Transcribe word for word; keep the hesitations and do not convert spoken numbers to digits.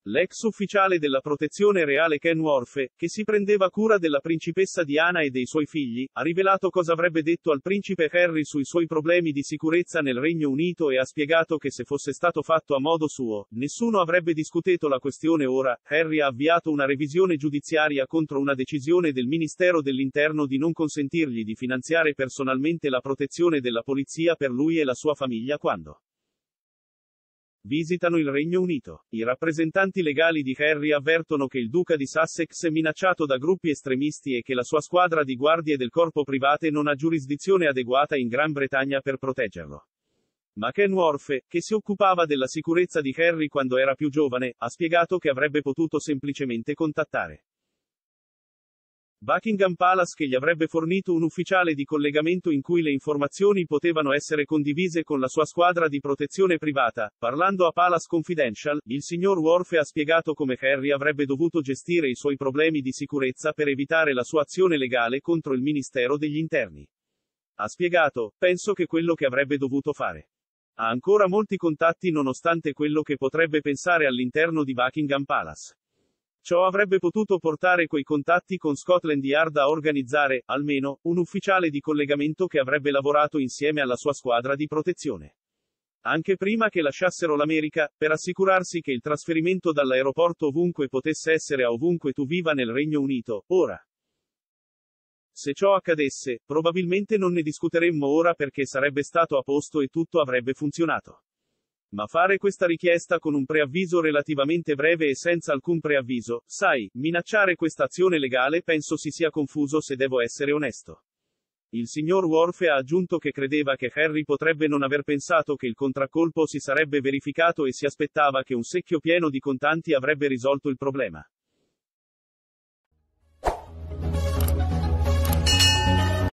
L'ex ufficiale della protezione reale Ken Worfe, che si prendeva cura della principessa Diana e dei suoi figli, ha rivelato cosa avrebbe detto al principe Harry sui suoi problemi di sicurezza nel Regno Unito e ha spiegato che se fosse stato fatto a modo suo, nessuno avrebbe discusso la questione. Ora, Harry ha avviato una revisione giudiziaria contro una decisione del Ministero dell'Interno di non consentirgli di finanziare personalmente la protezione della polizia per lui e la sua famiglia quando visitano il Regno Unito. I rappresentanti legali di Harry avvertono che il duca di Sussex è minacciato da gruppi estremisti e che la sua squadra di guardie del corpo private non ha giurisdizione adeguata in Gran Bretagna per proteggerlo. Ma Ken Worfe, che si occupava della sicurezza di Harry quando era più giovane, ha spiegato che avrebbe potuto semplicemente contattare Buckingham Palace, che gli avrebbe fornito un ufficiale di collegamento in cui le informazioni potevano essere condivise con la sua squadra di protezione privata. Parlando a Palace Confidential, il signor Worfe ha spiegato come Harry avrebbe dovuto gestire i suoi problemi di sicurezza per evitare la sua azione legale contro il Ministero degli Interni. Ha spiegato: penso che quello che avrebbe dovuto fare. Ha ancora molti contatti nonostante quello che potrebbe pensare all'interno di Buckingham Palace. Ciò avrebbe potuto portare quei contatti con Scotland Yard a organizzare, almeno, un ufficiale di collegamento che avrebbe lavorato insieme alla sua squadra di protezione. Anche prima che lasciassero l'America, per assicurarsi che il trasferimento dall'aeroporto ovunque potesse essere a ovunque tu viva nel Regno Unito. Ora, se ciò accadesse, probabilmente non ne discuteremmo ora perché sarebbe stato a posto e tutto avrebbe funzionato. Ma fare questa richiesta con un preavviso relativamente breve e senza alcun preavviso, sai, minacciare questa azione legale, penso si sia confuso se devo essere onesto. Il signor Worfe ha aggiunto che credeva che Harry potrebbe non aver pensato che il contraccolpo si sarebbe verificato e si aspettava che un secchio pieno di contanti avrebbe risolto il problema.